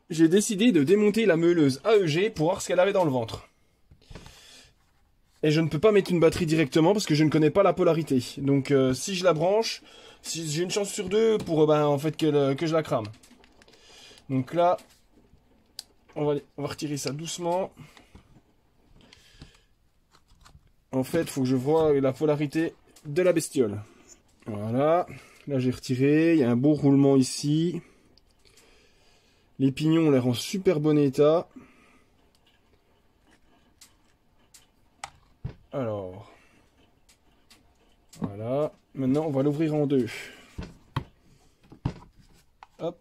j'ai décidé de démonter la meuleuse AEG pour voir ce qu'elle avait dans le ventre. Et je ne peux pas mettre une batterie directement parce que je ne connais pas la polarité. Donc si je la branche, si j'ai une chance sur deux pour en fait que je la crame. Donc là, on va retirer ça doucement. En fait, il faut que je voie la polarité de la bestiole. Voilà, là j'ai retiré, il y a un beau roulement ici. Les pignons ont l'air en super bon état. Alors, voilà. Maintenant, on va l'ouvrir en deux. Hop.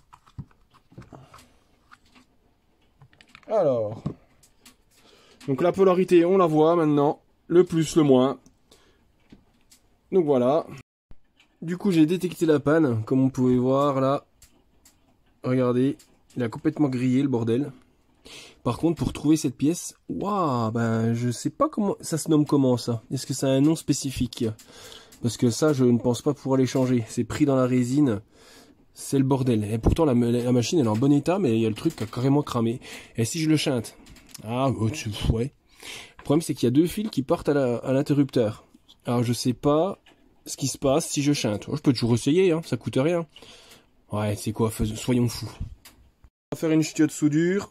Alors. Donc la polarité, on la voit maintenant. Le plus, le moins. Donc voilà. Du coup, j'ai détecté la panne, comme on pouvait voir là. Regardez, il a complètement grillé le bordel. Par contre, pour trouver cette pièce, waouh, ben je sais pas comment ça se nomme, comment ça. Est-ce que ça a un nom spécifique? Parce que ça, je ne pense pas pouvoir les changer. C'est pris dans la résine, c'est le bordel. Et pourtant, la machine elle est en bon état, mais il y a le truc qui a carrément cramé. Et si je le chinte? Ah, ouais. Le problème, c'est qu'il y a deux fils qui partent à l'interrupteur. Alors, je sais pas ce qui se passe si je chinte. Je peux toujours essayer, hein, ça coûte rien. Ouais, c'est quoi, soyons fous. On va faire une ch'tiote de soudure.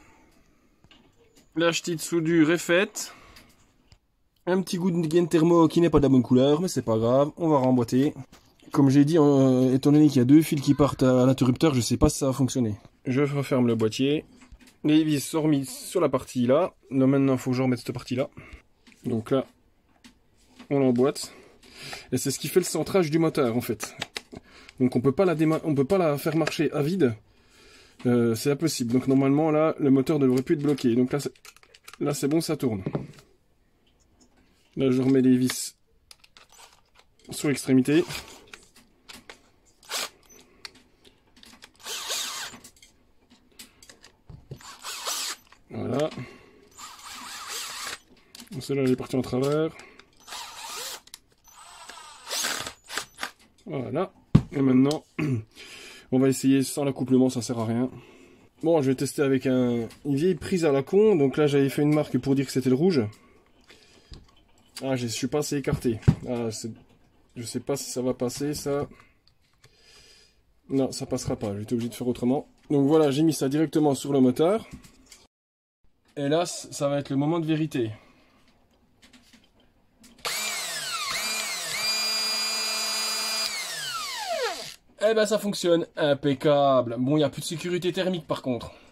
La ch'tite soudure est faite. Un petit goût de gaine thermo qui n'est pas de la bonne couleur, mais c'est pas grave, on va remboîter. Comme j'ai dit, étant donné qu'il y a deux fils qui partent à l'interrupteur, je sais pas si ça va fonctionner. Je referme le boîtier. Les vis sont remises sur la partie là. Là maintenant, il faut que je remette cette partie là. Donc là, on l'emboîte. Et c'est ce qui fait le centrage du moteur en fait. Donc on peut pas la faire marcher à vide. C'est impossible. Donc normalement là, le moteur ne devrait plus être bloqué. Donc là c'est bon, ça tourne. Là je remets les vis sur l'extrémité. Voilà. Celle-là elle est partie en travers. Voilà. Et maintenant, on va essayer sans l'accouplement, ça sert à rien. Bon, je vais tester avec une vieille prise à la con. Donc là, j'avais fait une marque pour dire que c'était le rouge. Ah, je suis pas assez écarté. Ah, je sais pas si ça va passer, ça. Non, ça passera pas. J'étais obligé de faire autrement. Donc voilà, j'ai mis ça directement sur le moteur. Et là, ça va être le moment de vérité. Eh ben ça fonctionne, impeccable. Bon, il n'y a plus de sécurité thermique par contre.